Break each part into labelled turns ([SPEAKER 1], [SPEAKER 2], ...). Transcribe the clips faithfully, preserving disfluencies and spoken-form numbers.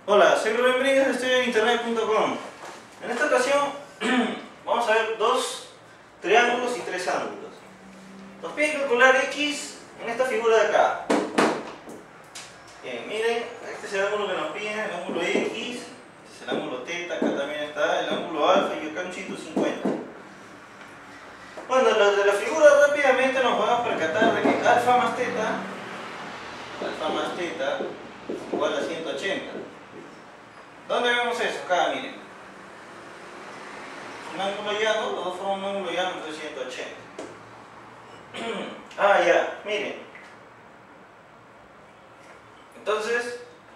[SPEAKER 1] Hola, soy Rubén Bringas de estudio en internet punto com. En esta ocasión vamos a ver dos triángulos y tres ángulos. Nos piden calcular X en esta figura de acá. Bien, miren, este es el ángulo que nos piden, el ángulo X, este es el ángulo θ, acá también está el ángulo alfa y acá un ciento cincuenta. Bueno, los de la figura rápidamente nos vamos a percatar de que alfa más θ, alfa más θ es igual a ciento ochenta. ¿Dónde vemos eso? Acá, miren. Un ángulo llano, los dos forman un ángulo llano de ciento ochenta. Ah, ya, miren. Entonces,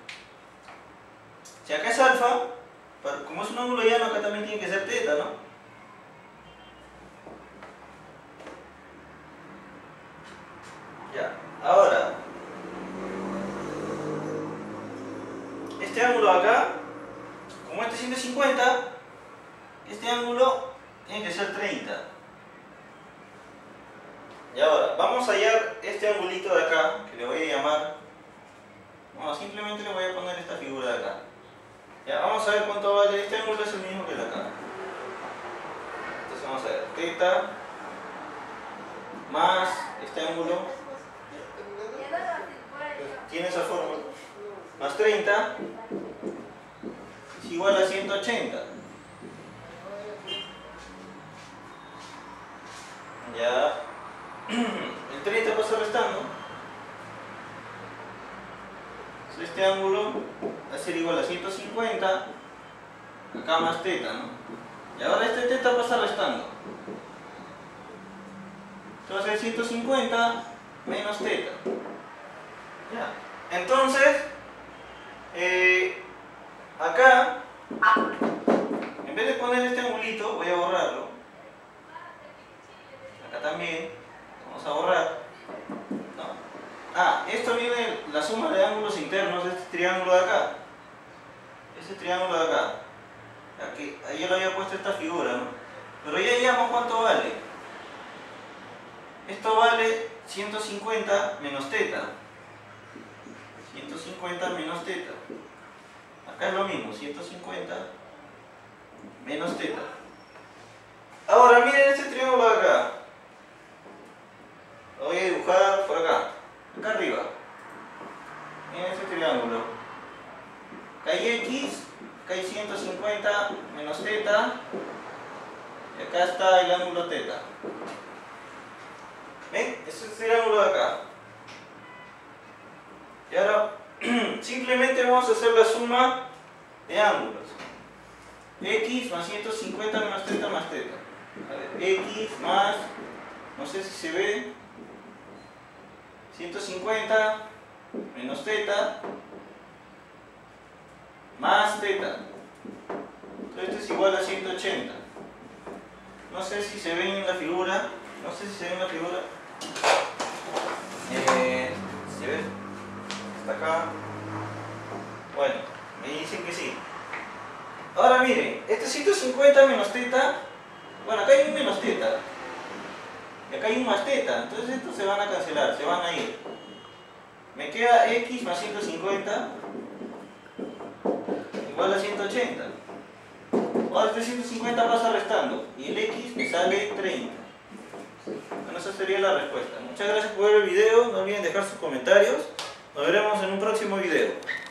[SPEAKER 1] si acá es alfa, como es un ángulo llano, acá también tiene que ser θ, ¿no? Ya, ahora, este ángulo acá, como este es ciento cincuenta, este ángulo tiene que ser treinta. Y ahora, vamos a hallar este angulito de acá, que le voy a llamar, no, simplemente le voy a poner esta figura de acá. Ya, vamos a ver cuánto vale. Este ángulo es el mismo que el de acá. Entonces vamos a ver, θ más este ángulo, tiene esa fórmula, más treinta es igual a ciento ochenta. Ya, el treinta pasa restando, entonces este ángulo va a ser igual a ciento cincuenta, acá más θ, ¿no? Y ahora este θ pasa restando, entonces ciento cincuenta menos θ. Ya, entonces eh, acá, en vez de poner este angulito, voy a borrarlo. Acá también, vamos a borrar, ¿no? Ah, esto viene la suma de ángulos internos de este triángulo de acá. Este triángulo de acá. Aquí, ahí yo le había puesto esta figura, ¿no? Pero ya hallamos cuánto vale. Esto vale ciento cincuenta menos θ. ciento cincuenta menos θ. Acá es lo mismo, ciento cincuenta menos θ. Ahora miren este triángulo de acá. Lo voy a dibujar por acá, acá arriba. Miren este triángulo. Acá hay X, acá hay ciento cincuenta menos θ, y acá está el ángulo θ. ¿Ven? Este es el triángulo de acá. Y ahora simplemente vamos a hacer la suma de ángulos. X más ciento cincuenta menos θ más θ. A ver, X más, no sé si se ve, ciento cincuenta menos θ más θ. Entonces esto es igual a ciento ochenta. No sé si se ve en la figura. No sé si se ve en la figura. Eh, ¿Se ve? Está acá. Bueno, me dicen que sí. Ahora miren, este ciento cincuenta menos θ, bueno, acá hay un menos θ y acá hay un más θ, entonces estos se van a cancelar, se van a ir. Me queda X más ciento cincuenta igual a ciento ochenta. Ahora este ciento cincuenta pasa restando y el X me sale treinta. Bueno, esa sería la respuesta. Muchas gracias por ver el video, no olviden dejar sus comentarios. Nos veremos en un próximo video.